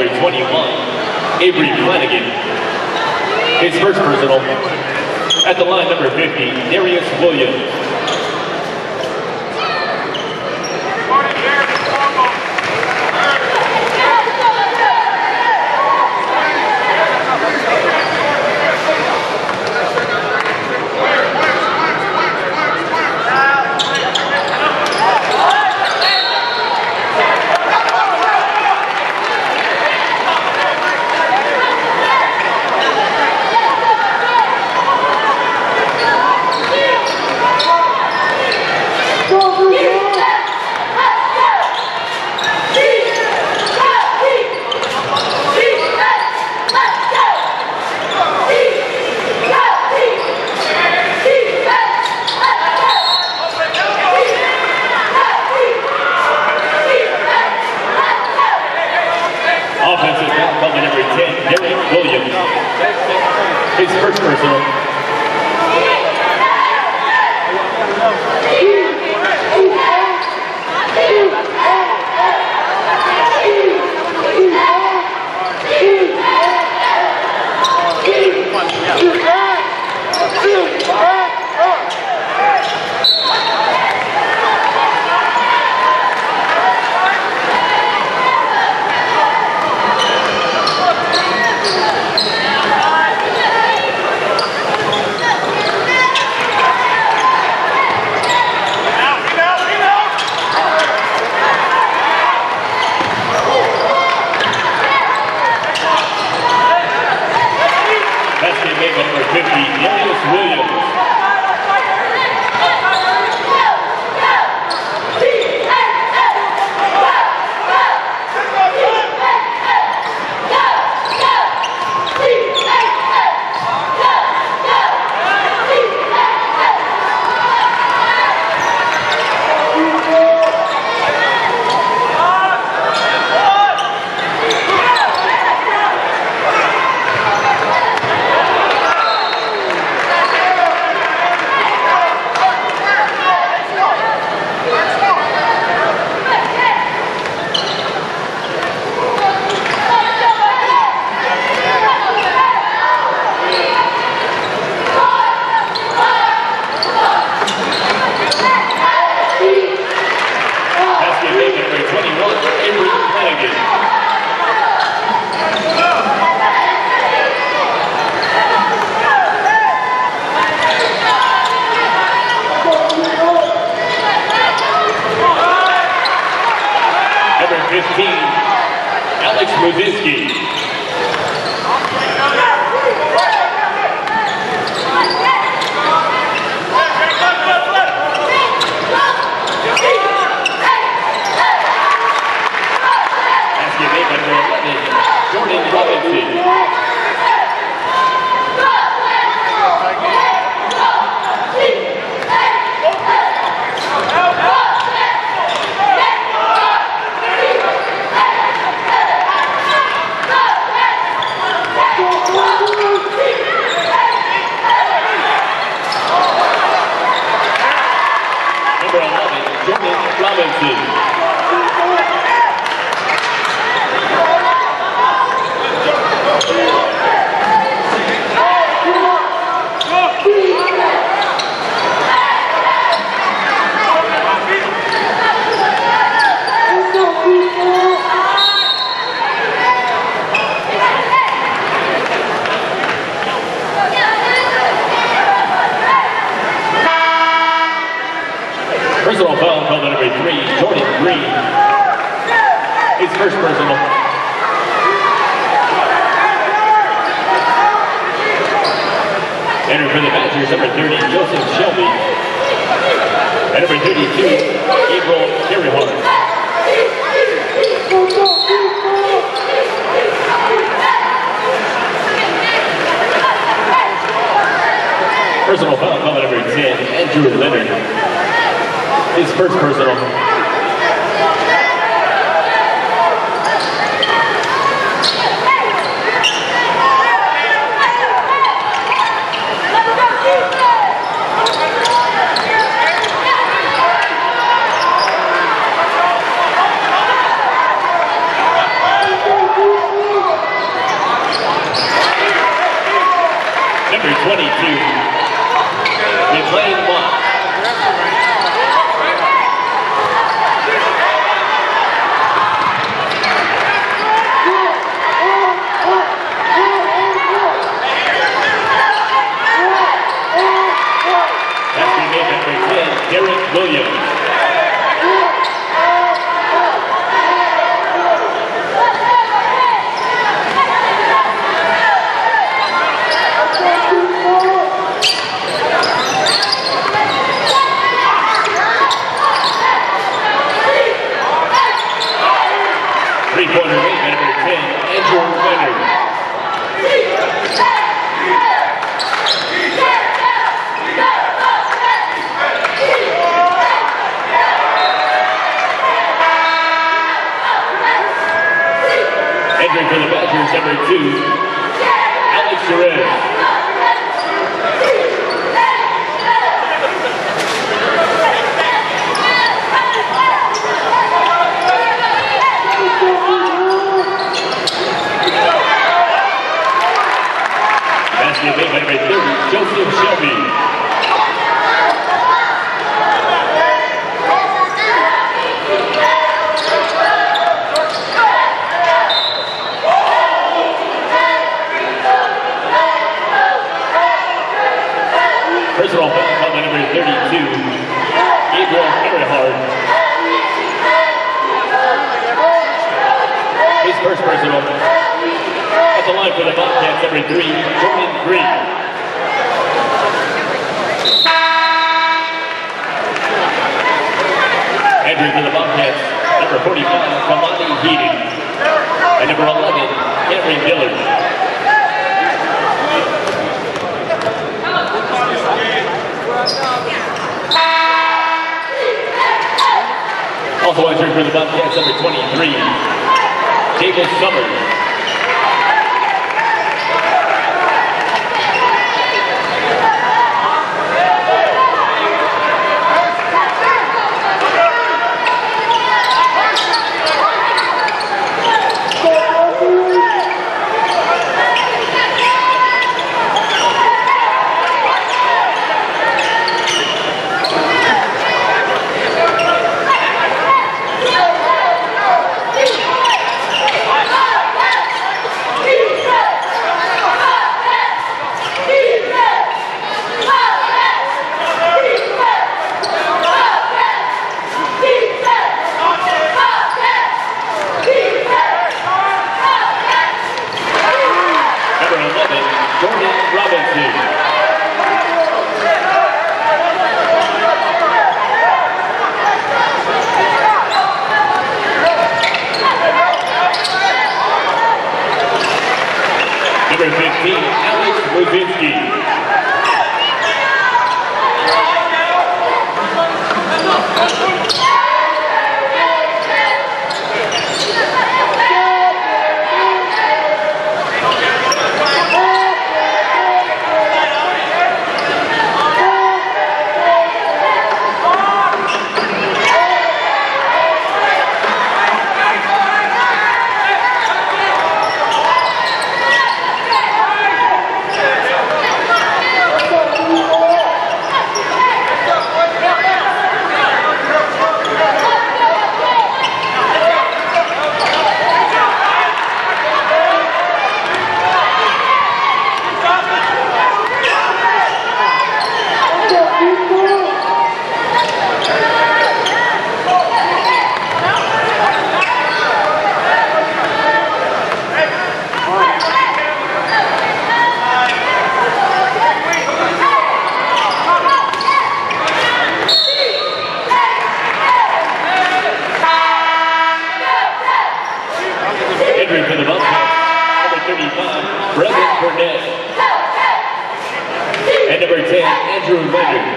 number 21, Avery Flanagan. His first personal. At the line, number 50, Darius Williams. Offensive foul, number 10, Darius Williams. His first personal. Number 50, Darius Williams. Number 15, Alex Muzinski. Jordan Robinson. Number 11, Jordan Robinson. Personal foul called number 3, Jordan Green. His first personal. Enter for the Badgers, number 30, Joseph Shelby. And number 32, April Carryhart. Personal foul called number 10, Andrew Leonard. His first personal. 22, McLean Mott. Derek Williams. Three-pointer made by number 10, Andrew Leonard. Entering for the Badgers, number 2, Alex Jerez. Basket made by number 30, Joseph Shelby. Personal foul by number 32, Gabriel Harrihard. His first personal. At the line for the Bobcats, number 3, Jordan Green. Entering for the Bobcats, number 45, Kamani Heating. And number 11, Henry Dillard. Also entering for the Bobcats, number 23, David Summers. Number 15, Alex Luzinski. Entering for the Bobcats, number 35, Brendan Burnett. And number 10, Andrew Leonard.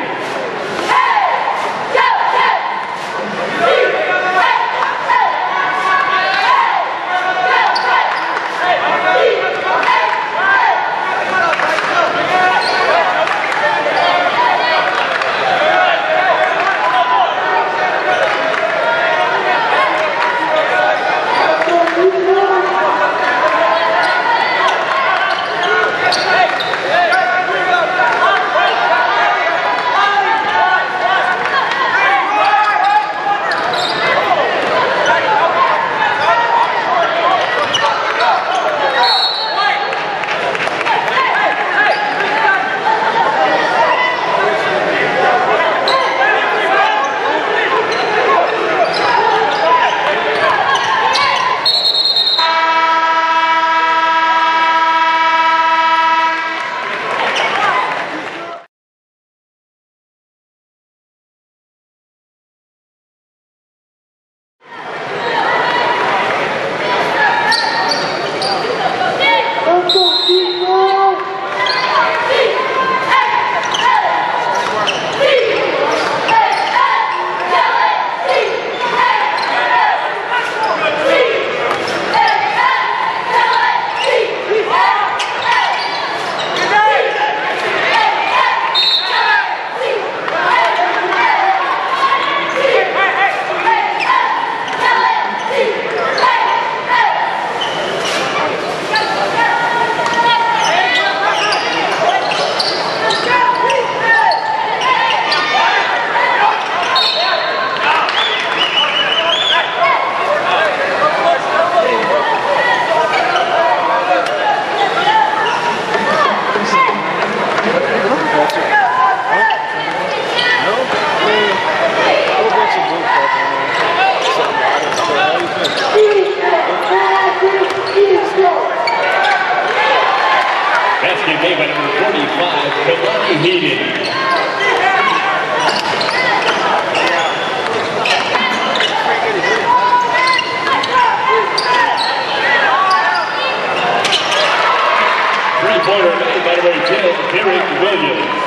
three-pointer made by number 10, Derek Williams.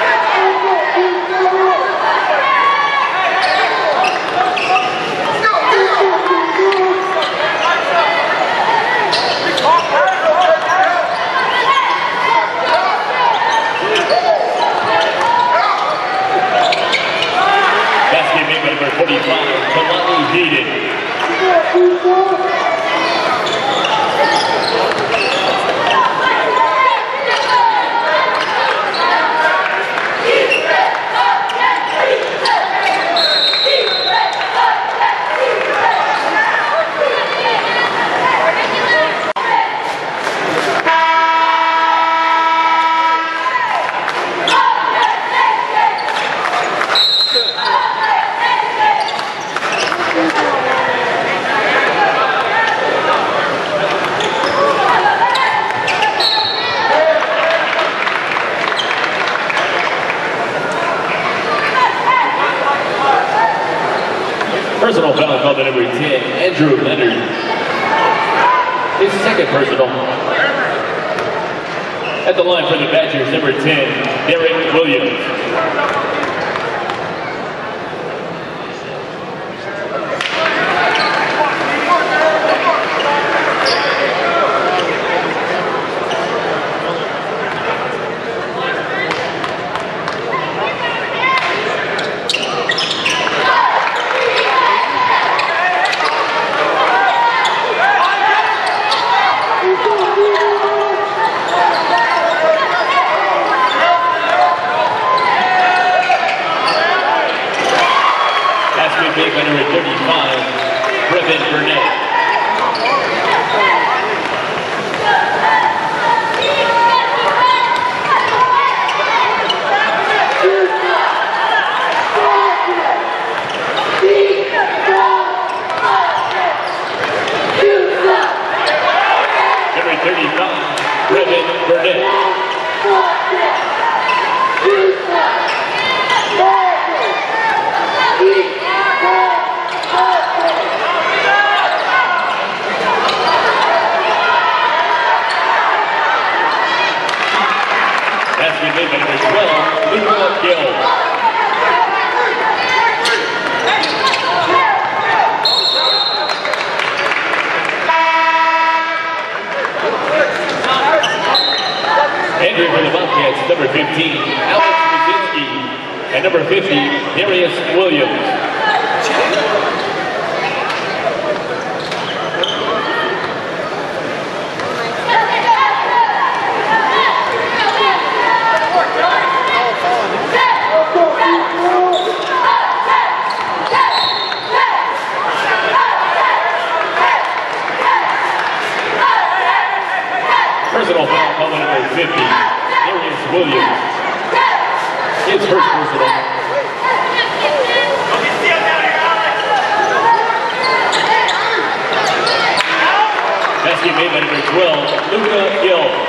Basket made by number 45, Kalani Hayden. Personal foul called by number 10, Andrew Leonard. His second personal. At the line for the Badgers, number 10, Derek Williams. Made by number 35, Brevin Burnett. Number 35, Brevin Burnett. Made by number 12, Luca Gill. Entering for the Bobcats, number 15, Alex Brzezinski, and number 50, Darius Williams. Personal foul called by number 50, Darius Williams. His first personal. Basket made by number 12, Luca Gill.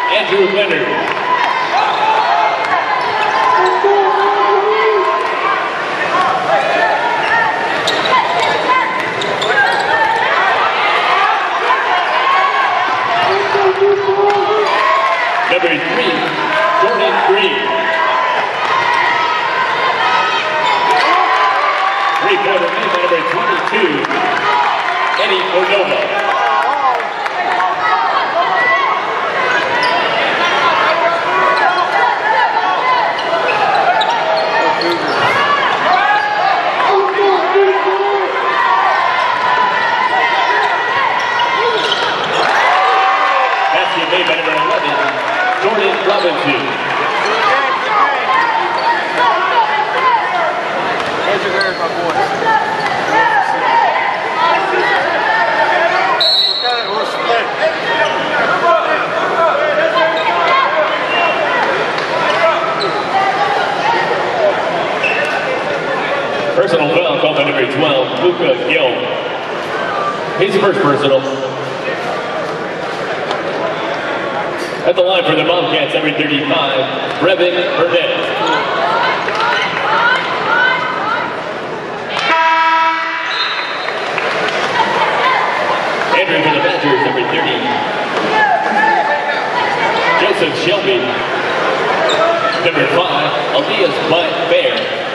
Andrew Leonard. Number 3, Jordan Green. 3-quarter man, number 22, Eddie Cordova. Basket made by number 11, Jordan Robinson. Personal foul called by number 12, Luca Gill. His first personal. At the line for the Bobcats, number 35, Brevin Burnett. Entering for the Badgers, number 30, Joseph Shelby. Number 5, Elias Bear.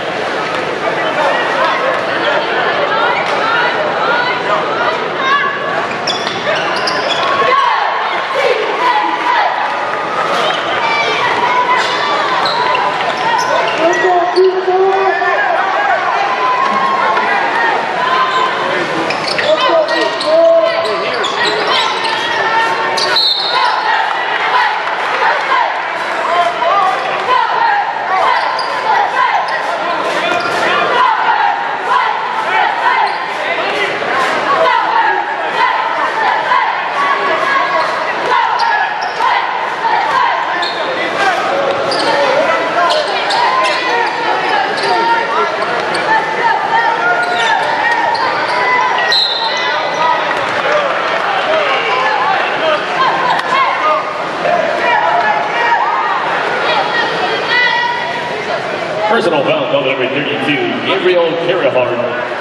Personal foul called number 32, Gabriel Carahart.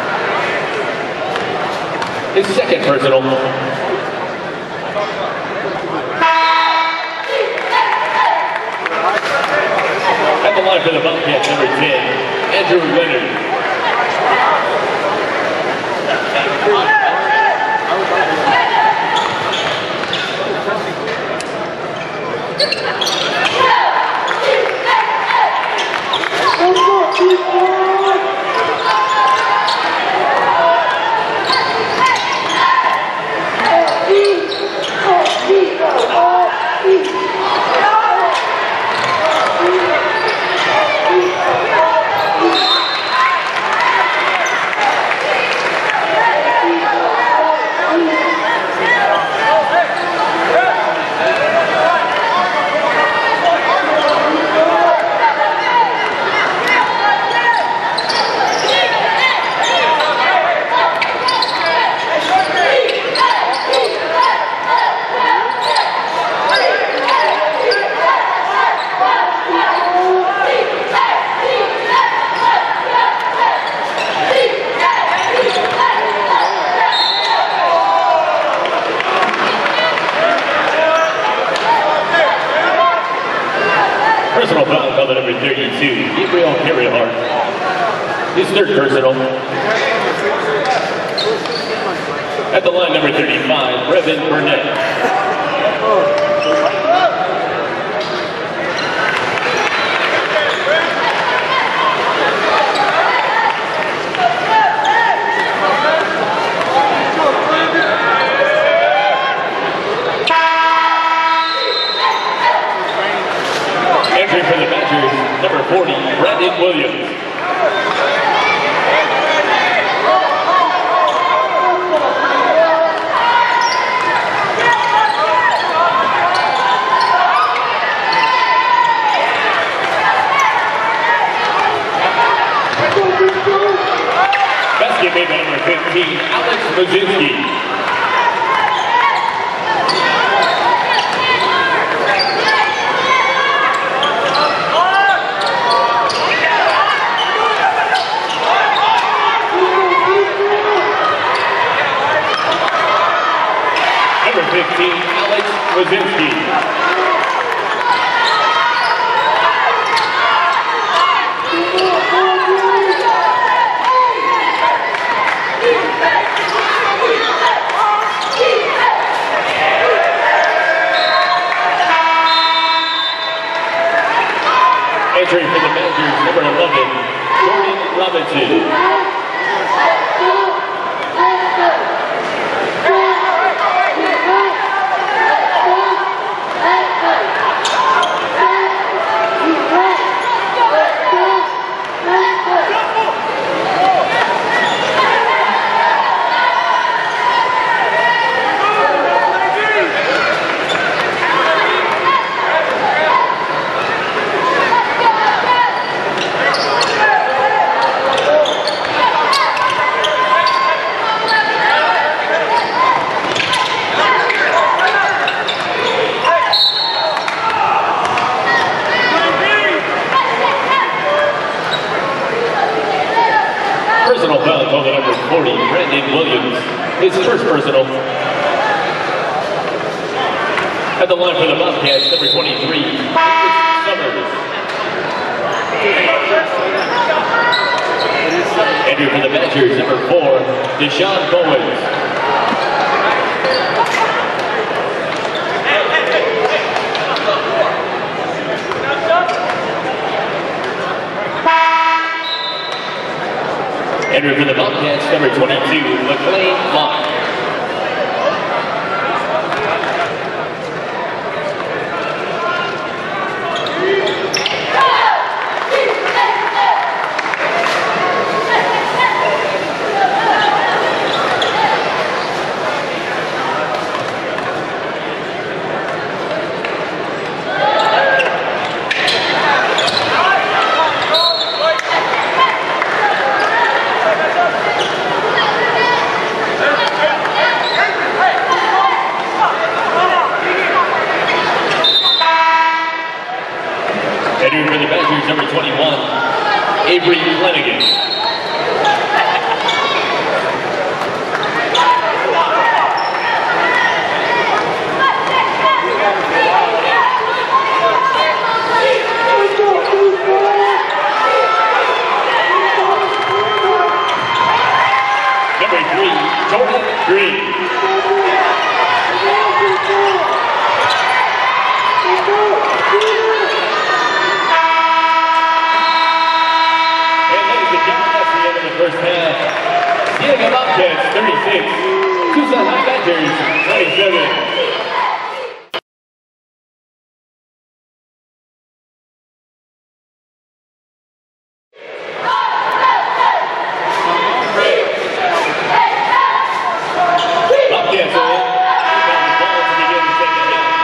His second personal. At the line for the Bobcats, number 10, Andrew Leonard. Personal foul called number 32, Gabriel Carahart. His third personal. At the line, number 35, Brevin Burnett. Entering for the Badgers, number 40, Brandon Williams. Basket made by number 15, Alex Mazinski. 15, Alex Wazinski. Entering for the Badgers, number 11, Jordan Robinson. Personal foul called at number 40, Brandon Williams. His first personal. At the line for the Bobcats, number 23, Summers. Entering for the Badgers, number 4, Deshaun Bowens. Entering for the Bobcats, number 22, McLean Locke. Entering for the Badgers, number 21, Avery Flanagan. Number 3, Jordan Green. First half, Cienega Bobcats 36, Tucson Badgers 27. Bobcats are in. Rebound the ball to begin the second half.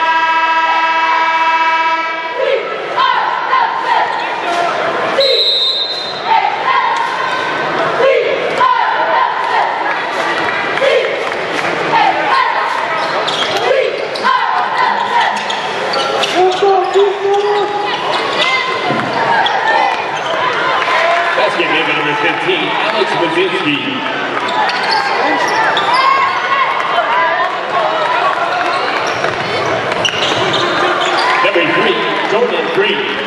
Basket made by number 15, Alex Wazinski. Number 3, Jordan Green.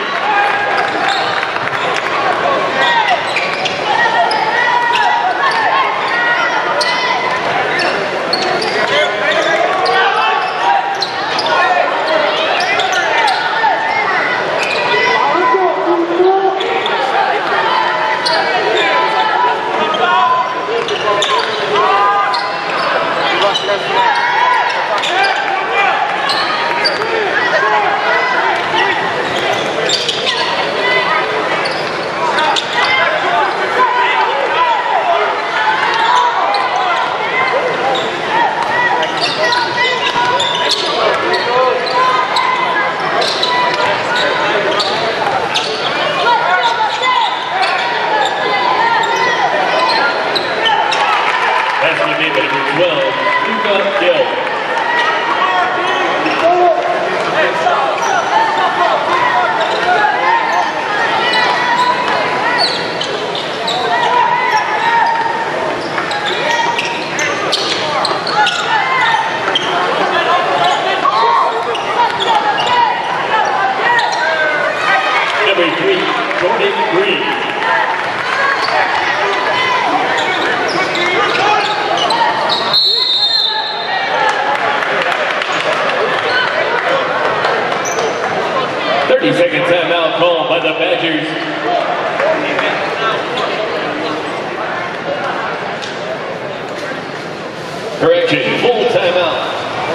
the Badgers. Correction, full timeout.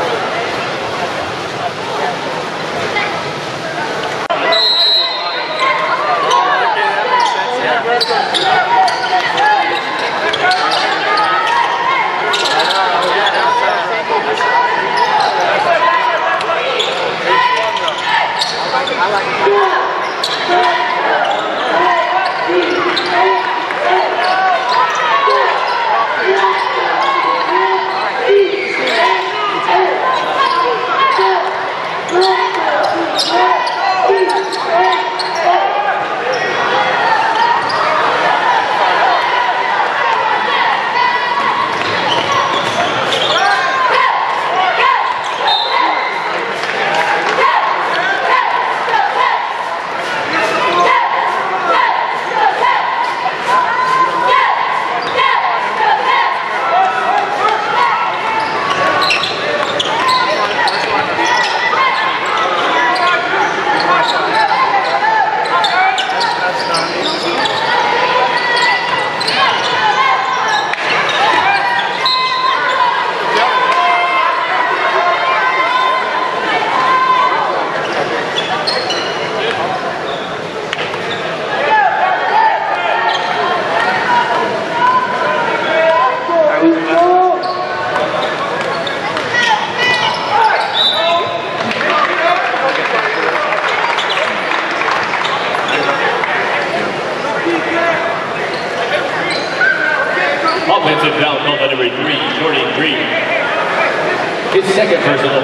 Offensive foul call by number 3, Jordan Green. His second personal.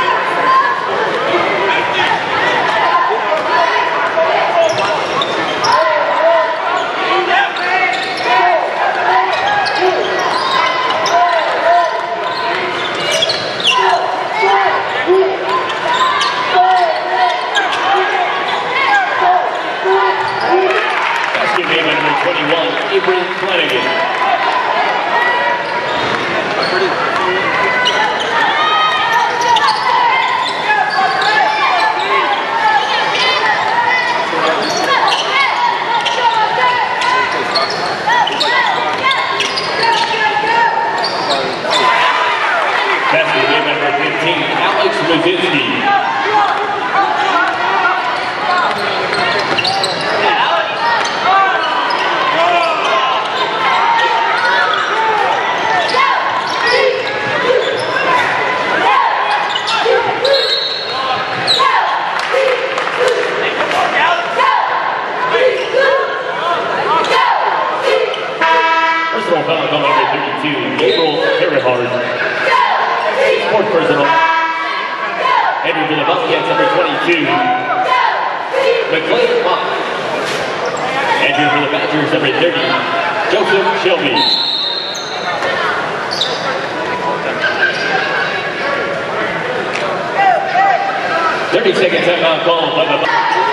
Basket made by number 21, April Flanagan. Basket made by number 15, Alex Mazinski. Personal foul call number 32, April Terrahard. Fourth personal. Entering for the Bobcats, number 22, McLean Mock. Entering for the Badgers, number 30, Joseph Shelby. Second timeout call by the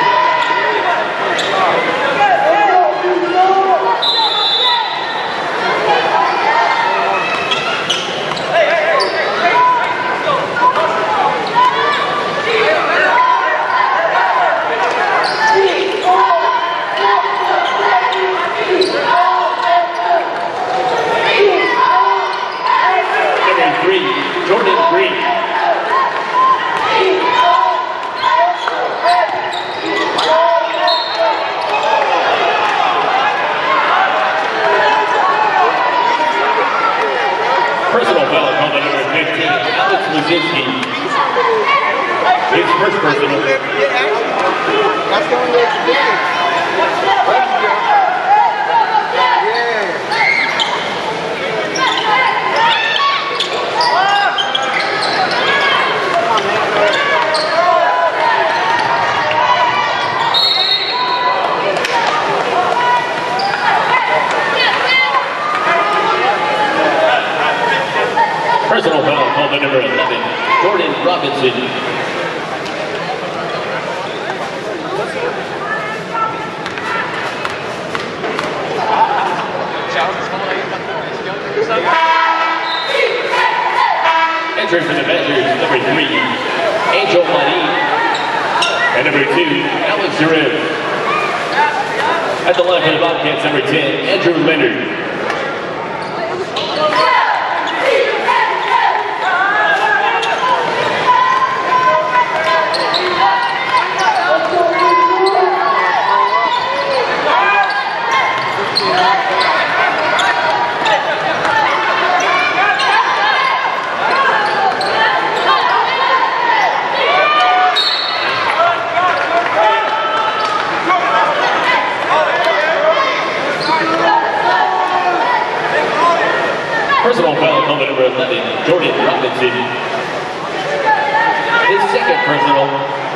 Jordan Green. Personal foul called by number 15, Alex Mazinski. His first personal. That's going to Personal foul called by number 11, Gordon Robinson. Entering for the Badgers, number 3, Angel Marin. And number 2, Alex Zareb. At the line for the Bobcats, number 10, Andrew Leonard. Personal foul called by number 11, Jordan Robinson. His second personal.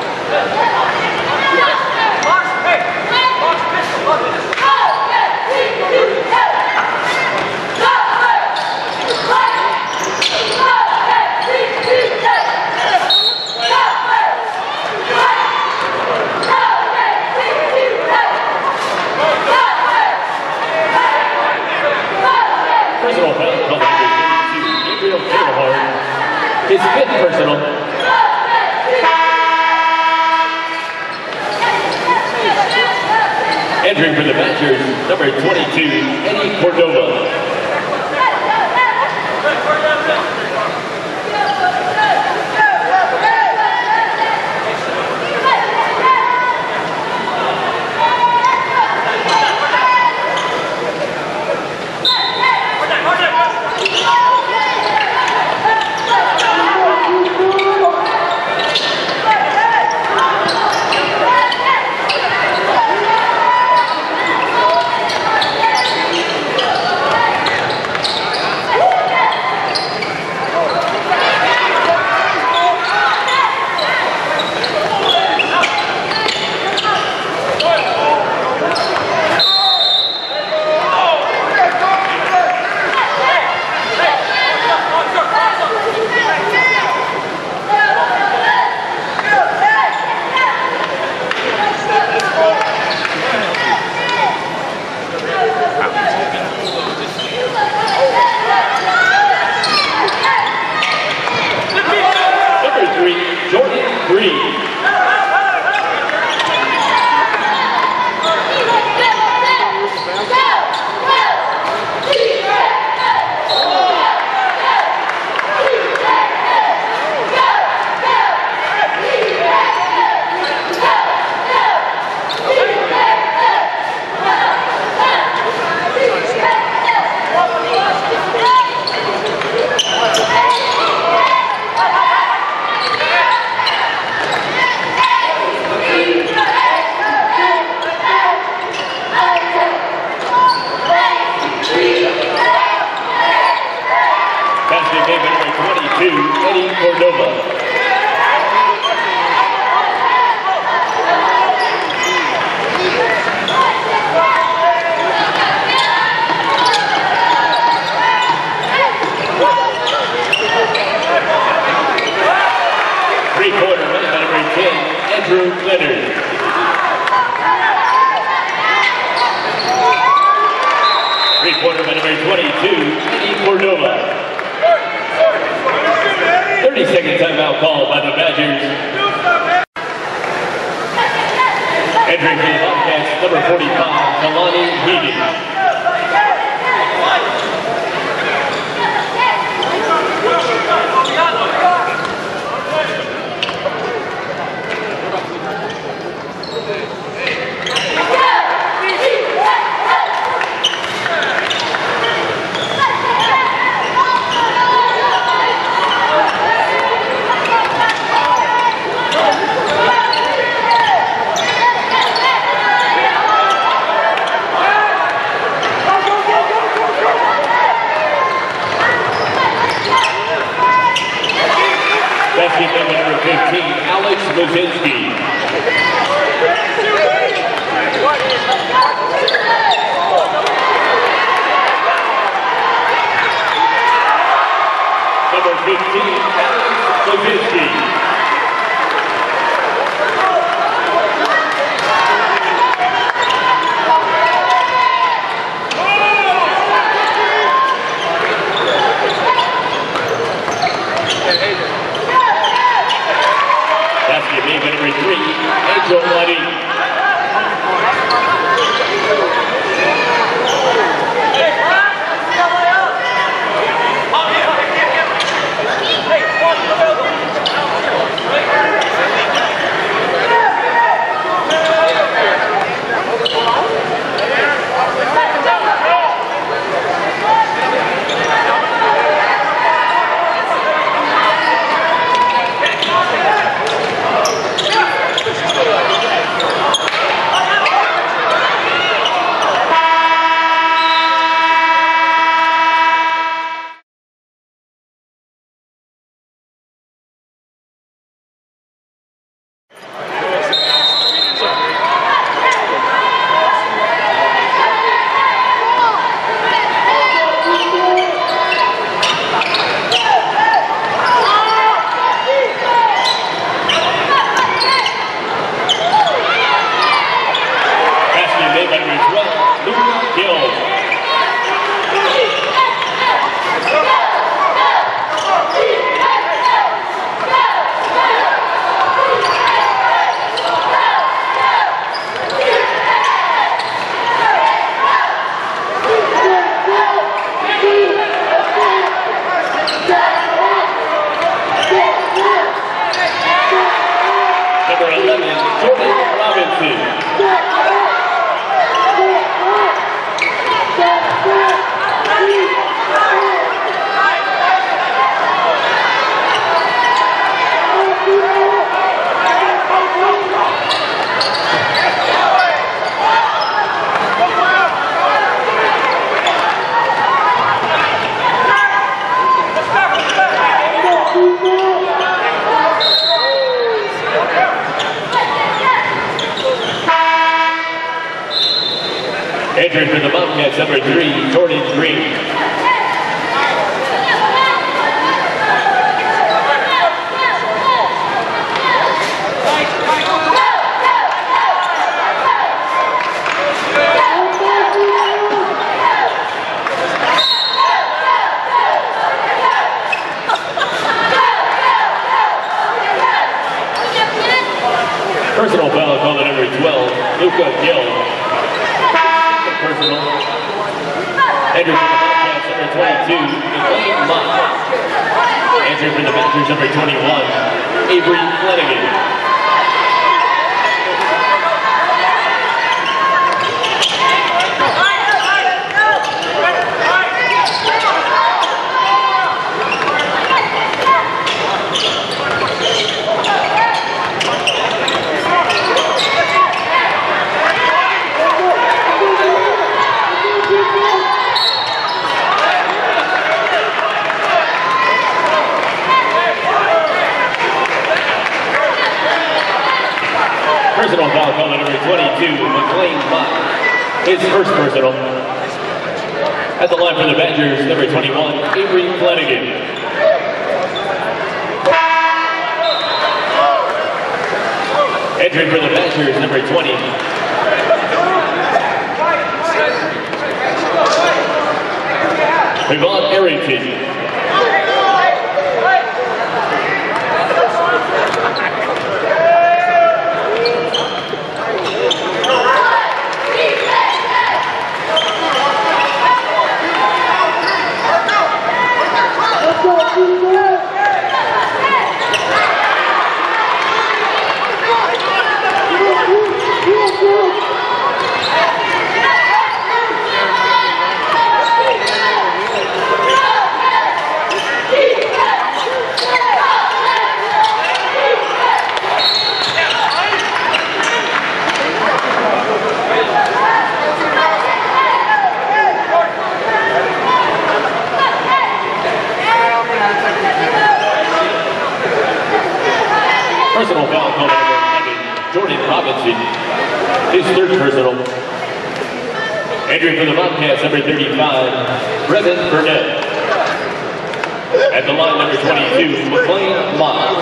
Personal foul called by number 32, his fifth personal. Entering for the Badgers, number 22, Eddie Cordova. Eddie Cordova. Three-quarter minute, number 10, Andrew Leonard. Three-quarter minute, number 22, Eddie Cordova. 30-second timeout called by the Badgers. Entering for the Bobcats, number 45, Kalani Heaton. Basket number 15, Alex Luzinski. Number 15, Alex Luzinski. Basket number 3, Angel Luddy. Arrington. Entering for the Bobcats, number 3, Jordan Green. Personal foul called at number 12, Luca Gill. Personal. Entering for the Bobcats, number 22, McLean Mott. Entering for the Ventures, number 21, Avery Flanagan. Personal foul call number 22, McLean Mott. His first personal. At the line for the Badgers, number 21, Avery Flanagan. Entering for the Badgers, number 20. Yvonne Arrington. Personal foul called number 11, Jordan Robinson. His third personal. Entering for the Bobcats, number 35, Brevin Burnett. At the line, number 22, McLean Mott.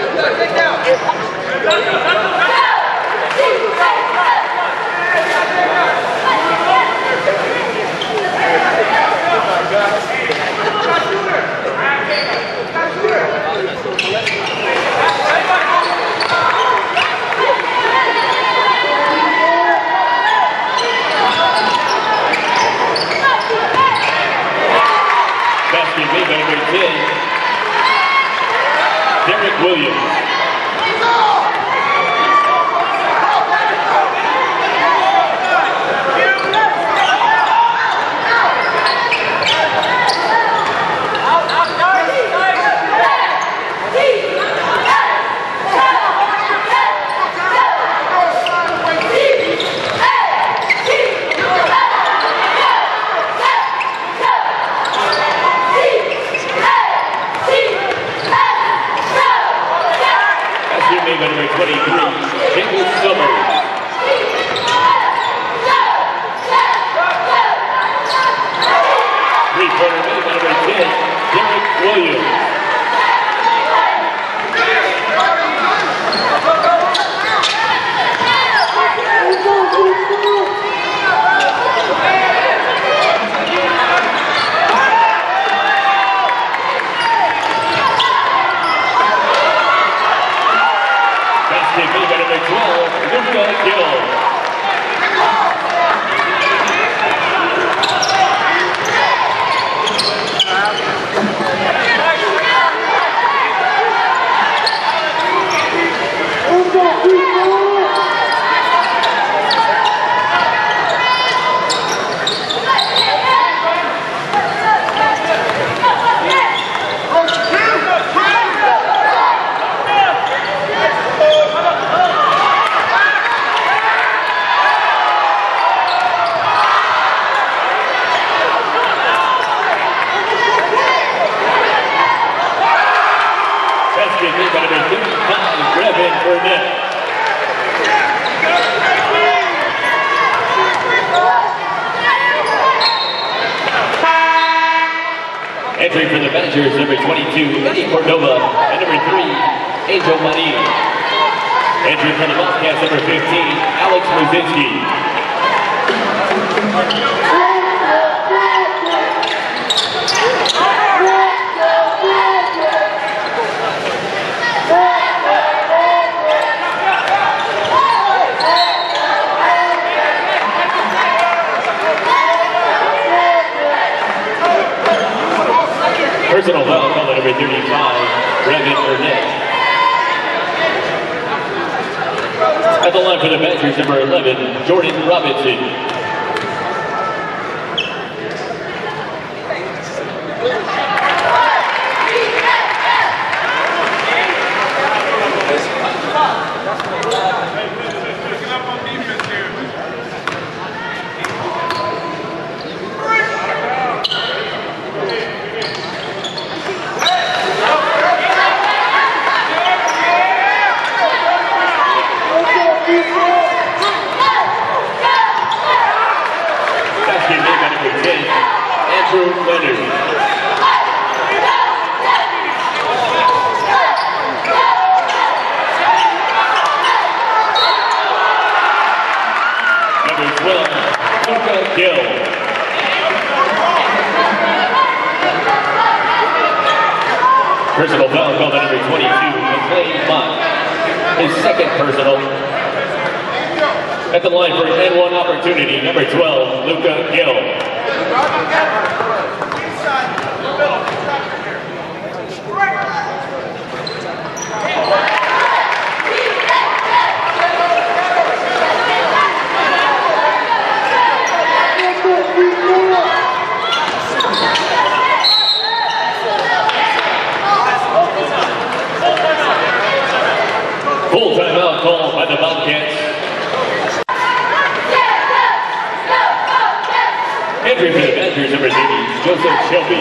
Basket made by number 10, Derek Williams. Made by number 23, Jacob Summers. Three-pointer made by number 10, Derek Williams. Basket made by number 12, Luca Gill. made by number 55, Brevin Burnett. Entering for the Badgers, number 22, Eddie Cordova, and number 3, Angel Marin. Entering for the Bobcats, number 15, Alex Muzinski. Personal foul call number 35, Brevin Burnett. At the line for the Badgers, number 11, Jordan Robinson. Personal foul called by number 22, McLean Mott. His second personal. At the line for an N1 opportunity, number 12, Luca Gill. Full timeout called by the Bobcats. Entry for the Badgers, number 30, Joseph Shelby.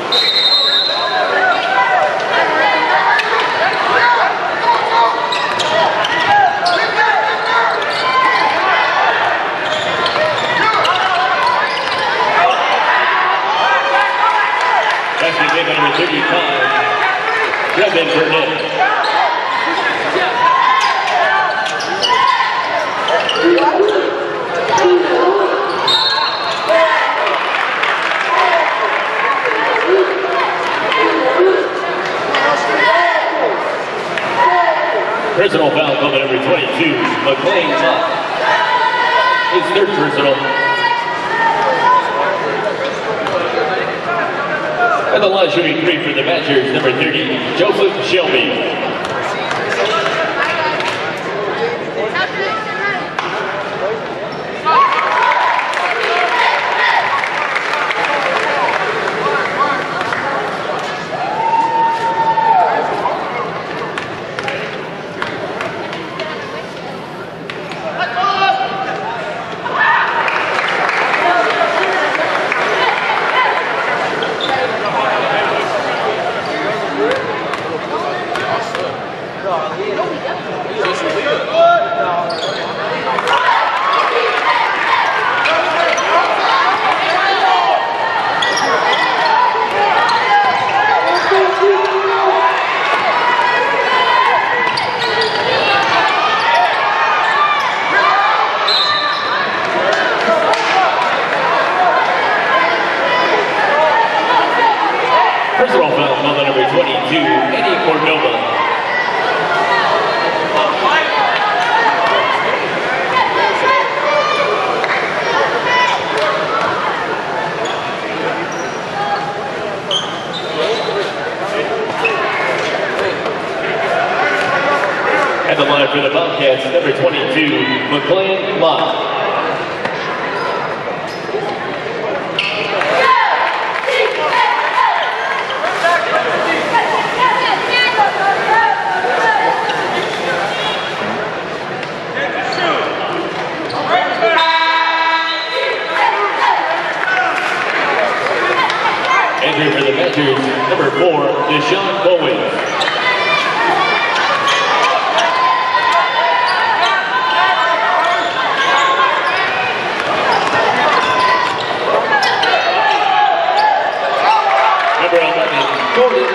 Basket made by number 35, Brevin Burnett. Personal foul called by number 22, McLean Mott. His third personal. And the line shooting 3 for the Badgers, number 30, Joseph Shelby. Personal foul called by number 22, Eddie Cordova. At the line for the Bobcats, number 22, McLean Mott. Entry for the Badgers, number 4, Deshaun Bowen.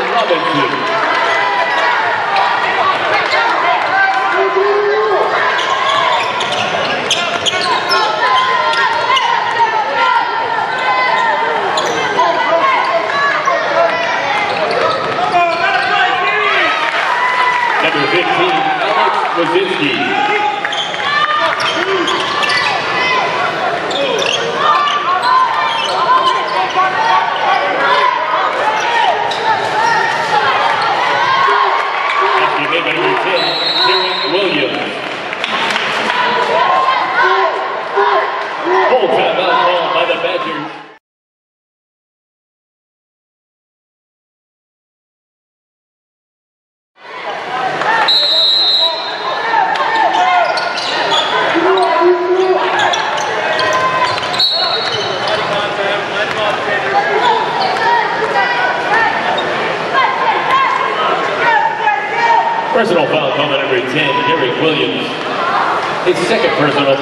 Robinson. Number 15, Alex Wazinski. Number 10, Derek Williams. Full timeout called by the Badgers. Personal foul call by number 10, Derek Williams. His second personal.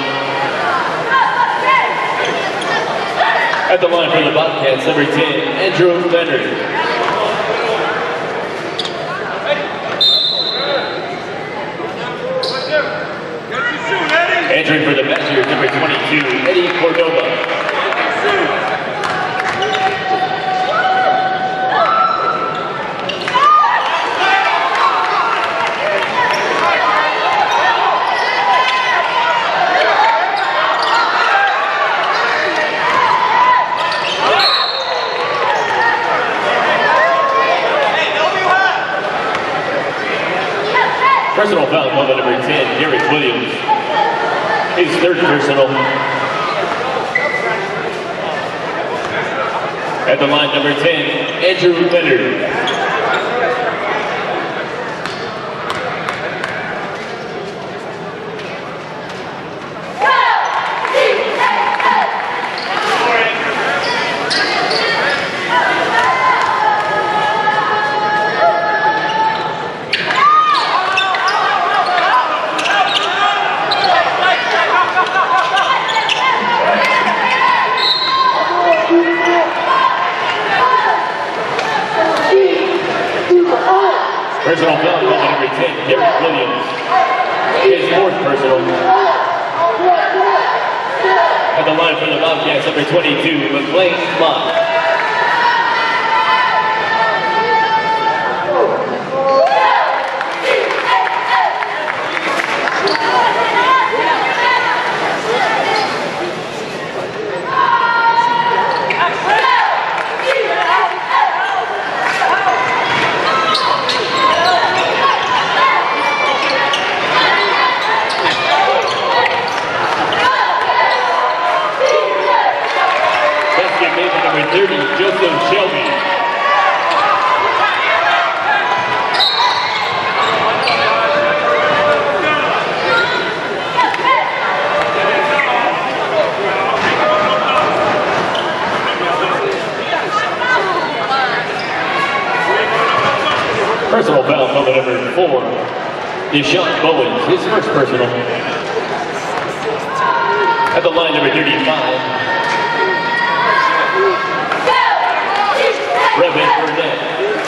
At the line for the Bobcats, number 10, Andrew Leonard. Entering for the Badgers, number 22, Eddie Cordova. Personal foul call by number 10, Derek Williams. His third personal. At the line, number 10, Andrew Leonard. Personal foul call by number 10, Derek Williams. His fourth personal. At the line for the Bobcats, number 22, McLean Mott. Number 30, Joseph Shelby. Personal foul call by number 4, Deshaun Bowens, his first personal. At the line, number 35. Revan Burnett.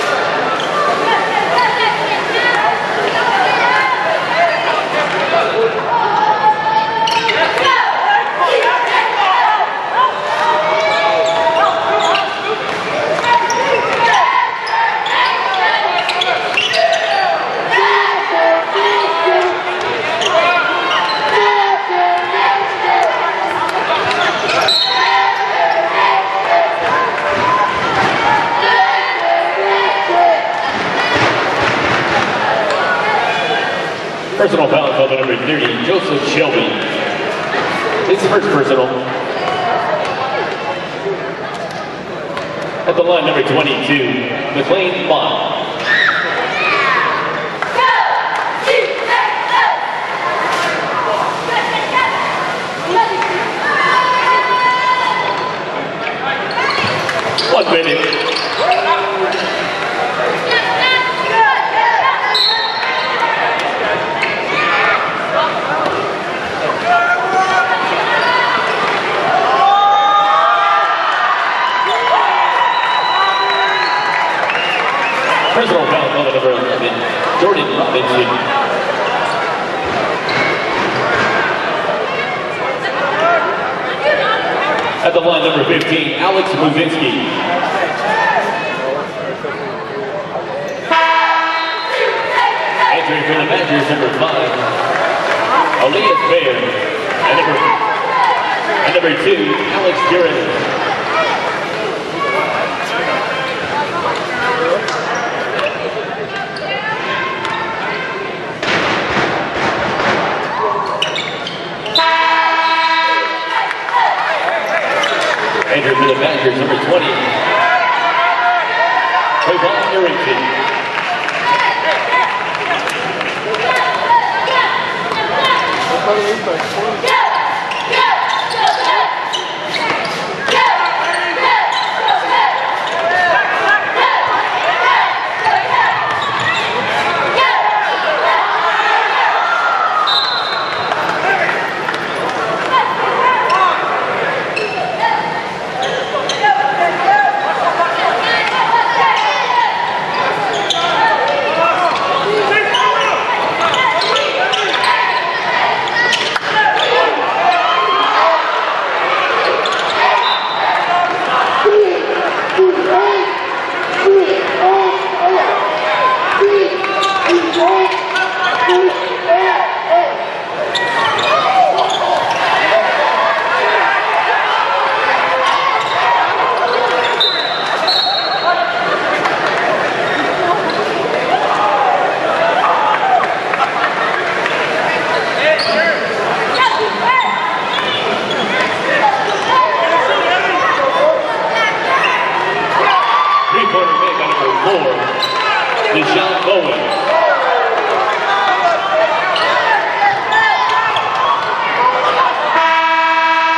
Personal foul call by number 30, Joseph Shelby. His first personal. At the line, number 22, McLean Mott. One minute. Personal foul called on number 11, Jordan Robinson. At the line, number 15, Alex Muzinski. Entering for the Badgers, number 5, Elias Bayer. And number 2, Alex Curran. Entering for the Badgers, number 20, Trayvon Arrington.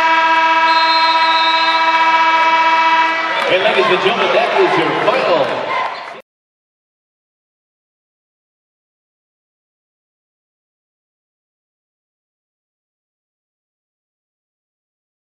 And ladies and gentlemen, that is your final